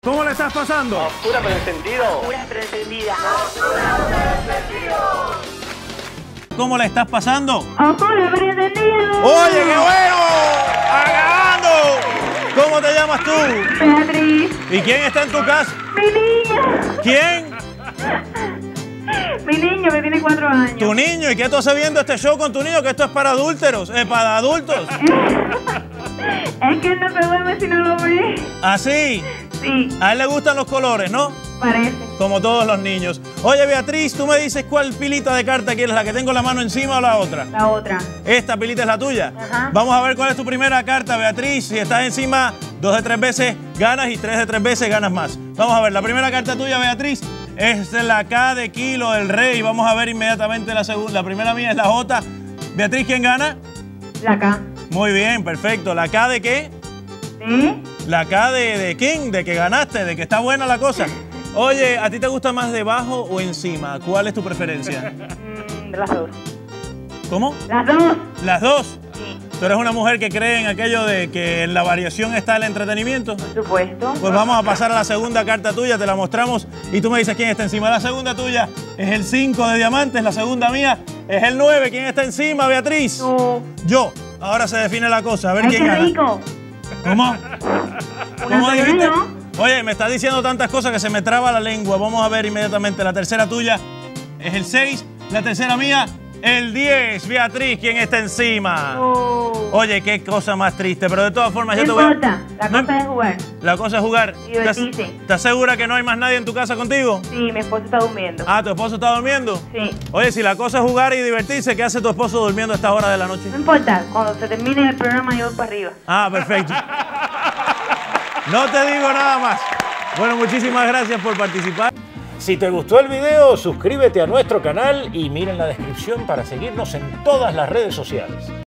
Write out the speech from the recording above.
¿Cómo le estás pasando? Oscura pero encendido. Oscura pero encendida. ¿Cómo le estás pasando? Oscura pero encendida. ¡Oye, qué bueno! ¡Acabando! ¿Cómo te llamas tú? Beatriz. ¿Y quién está en tu casa? Mi niño. ¿Quién? Mi niño que tiene 4 años. Tu niño. ¿Y qué tú haces viendo este show con tu niño? Que esto es para adúlteros, para adultos. Es que él no se duerme si no lo ve. ¿Así? Sí, A él le gustan los colores, ¿no? parece. Como todos los niños. Oye, Beatriz, tú me dices cuál pilita de carta quieres, la que tengo la mano encima o la otra. La otra. Esta pilita es la tuya. Ajá. Vamos a ver cuál es tu primera carta, Beatriz. Si estás encima 2 de 3 veces ganas y 3 de 3 veces ganas más. Vamos a ver, la primera carta tuya, Beatriz, es la K de kilo del rey. Vamos a ver inmediatamente la segunda. La primera mía es la J. Beatriz, ¿quién gana? La K. Muy bien, perfecto. ¿La K de qué? ¿Sí? La K de king, de que ganaste, de que está buena la cosa. Oye, ¿a ti te gusta más debajo o encima? ¿Cuál es tu preferencia? Las dos. ¿Cómo? Las dos. Las dos. Sí, ¿Tú eres una mujer que cree en aquello de que en la variación está el entretenimiento? por supuesto. Pues vamos a pasar a la segunda carta tuya, te la mostramos y tú me dices quién está encima. La segunda tuya es el 5 de diamantes, la segunda mía es el 9. ¿Quién está encima, Beatriz? Tú. Yo. Ahora se define la cosa, a ver ¡Ay, quién qué gana. rico! ¿Cómo? ¿Cómo Una dijiste? sola, ¿no? Oye, me estás diciendo tantas cosas que se me traba la lengua. Vamos a ver inmediatamente. La tercera tuya es el 6, la tercera mía, el 10. Beatriz, ¿quién está encima? Oye, qué cosa más triste, pero de todas formas No yo te voy importa, la No- cosa es jugar. La cosa es jugar. Divertirse. ¿Estás segura que no hay más nadie en tu casa contigo? Sí, mi esposo está durmiendo. Ah, ¿tu esposo está durmiendo? Sí. Oye, si la cosa es jugar y divertirse, ¿qué hace tu esposo durmiendo a estas horas de la noche? No importa, cuando se termine el programa yo voy para arriba. Ah, perfecto. No te digo nada más. Bueno, muchísimas gracias por participar. Si te gustó el video, suscríbete a nuestro canal y mira en la descripción para seguirnos en todas las redes sociales.